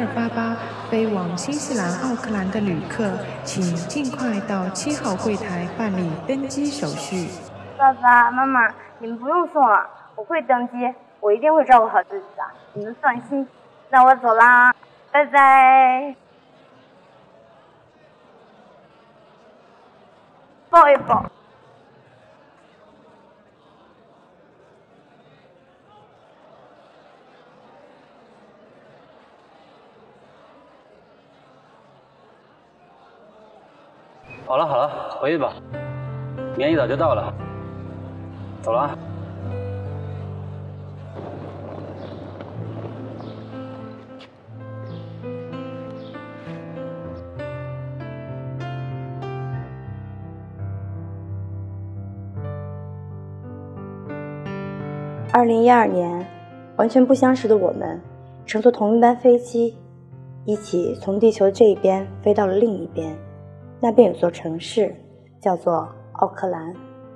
288飞往新西兰奥克兰的旅客，请尽快到7号柜台办理登机手续。 爸爸妈妈，你们不用送了，我会登机，我一定会照顾好自己的，你们放心。那我走啦，拜拜。抱一抱。 好了好了，回去吧，明天一早就到了。走了啊。 2012年，完全不相识的我们，乘坐同一班飞机，一起从地球这一边飞到了另一边。那边有座城市，叫做奥克兰。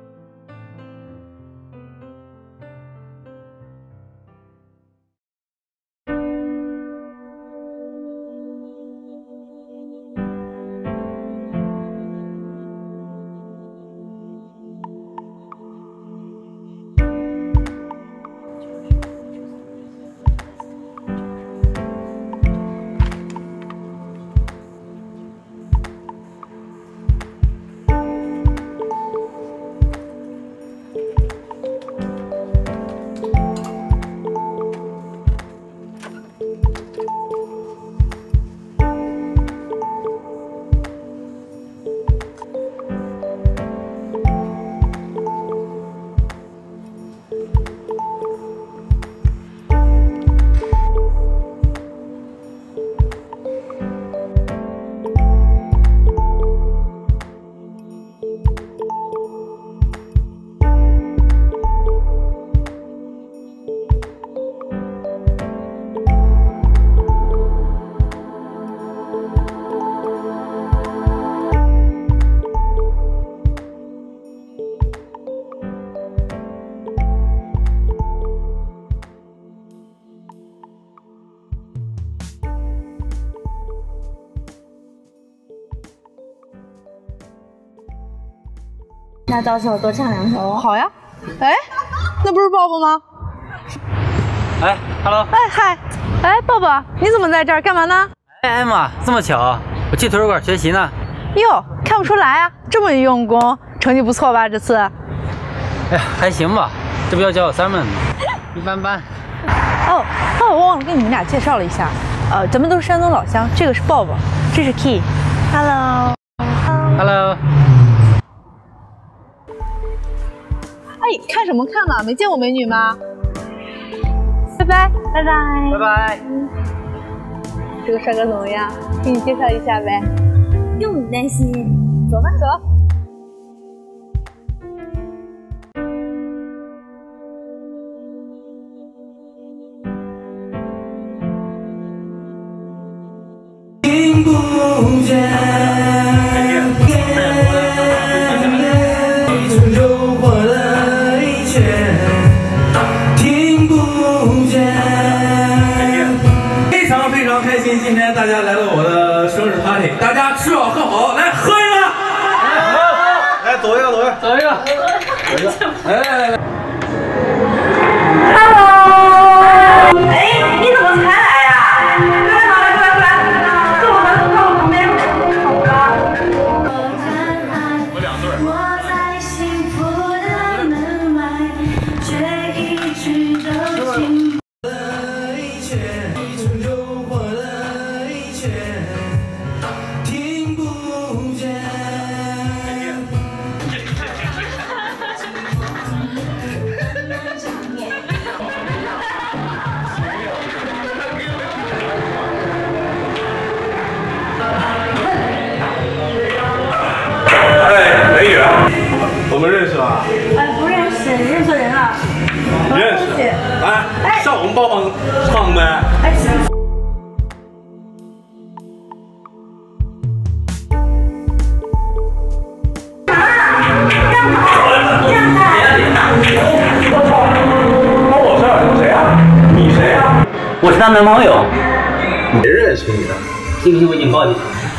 那到时候多唱2首。 好呀。哎，那不是抱抱吗？ 哎 ，Hello。 哎嗨，哎，抱抱，你怎么在这儿？干嘛呢？ 哎，艾玛，这么巧，我去图书馆学习呢。 哟，看不出来啊，这么用功，成绩不错吧？这次？ 哎呀，还行吧，这不要教我3门，一般般。 哦，我忘了跟你们俩介绍了一下，咱们都是山东老乡，这个是抱抱，这是 Key。Hello。Hello。哎，看什么看呢？没见过美女吗？拜拜，拜拜， 拜拜。 这个帅哥怎么样？给你介绍一下呗。 用你担心，走吧， 走。 听不见。今天大家来到我的生日 party， 大家吃好喝好，来喝一个！来走一个，走一个。来。 Hello。哎，你怎么才来呀？快来，坐我旁边。好吧。 我2对。我们认识吧？ 不认识，你认错人了。 认识。来，上我们帮忙唱呗。 哎，行。 我是她男朋友。 没认识。 在催你呢。 信不信我已经报警？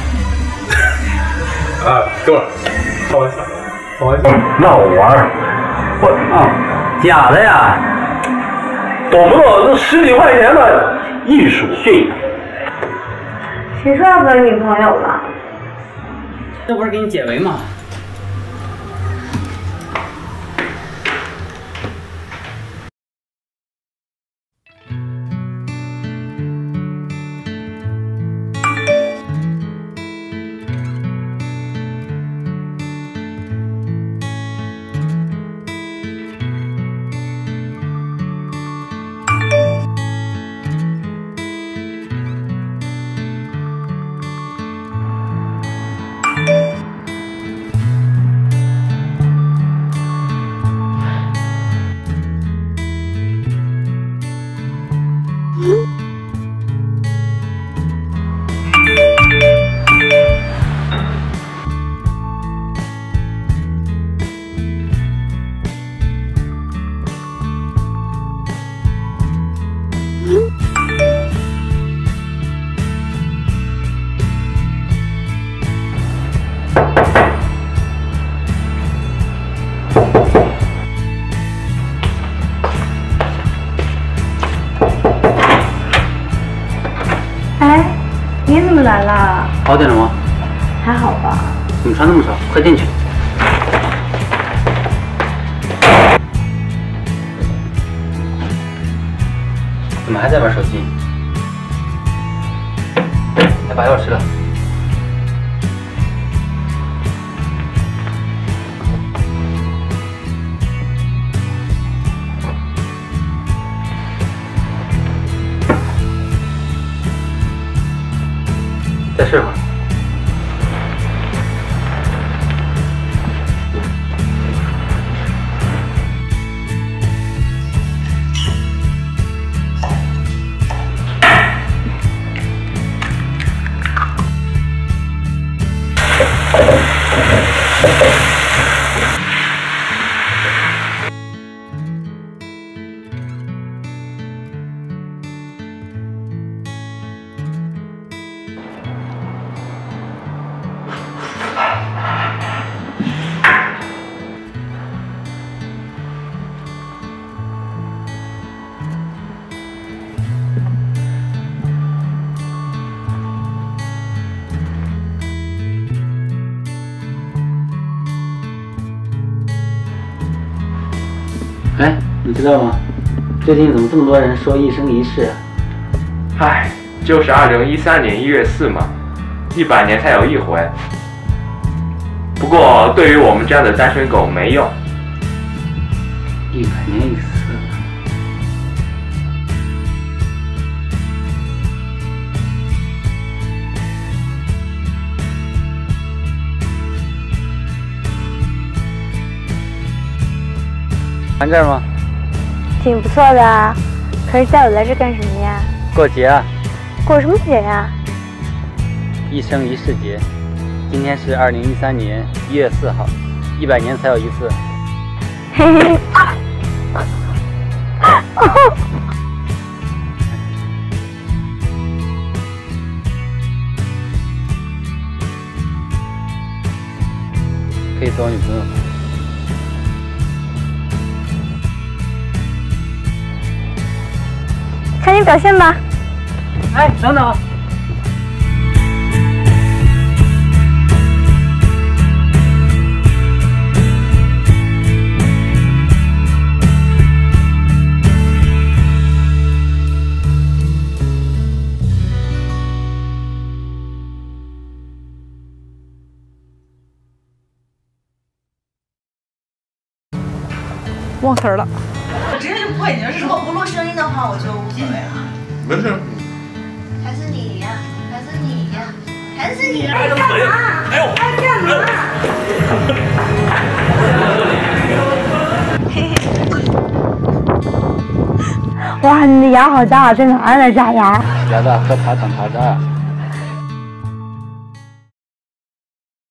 啊，哥们儿，开玩笑，开玩笑， 闹我玩儿。我啊，假的呀！懂不懂？这10几块钱的艺术训养。 谁说要跟女朋友了？ 这不是给你解围吗？ 你怎么来了？ 好点了吗？ 还好吧。 怎么穿那么少？快进去。怎么还在玩手机？来把钥匙了。再睡会儿。哎，你知道吗？最近怎么这么多人说一生一世啊？ 唉，就是2013年1月4嘛，100年才有一回。不过对于我们这样的单身狗没用。 100年一次。玩这儿吗？ 挺不错的啊，可是带我来这干什么呀？ 过节啊！ 过什么节呀？ 一生一世节，今天是2013年1月4号，100年才有一次。 嘿嘿。 可以做我女朋友吗？ 看你表现吧。 哎，等等。 忘词儿了。 我直接就不会，你如果不录声音的话，我就无所谓了。 没事。 还是你呀，还是你呀，还是你呀！ 哎，干嘛？哎呦！ 哎，干嘛？ 哇，你的牙好大，在哪儿呢？假牙？ 牙大，喝茶长茶渣。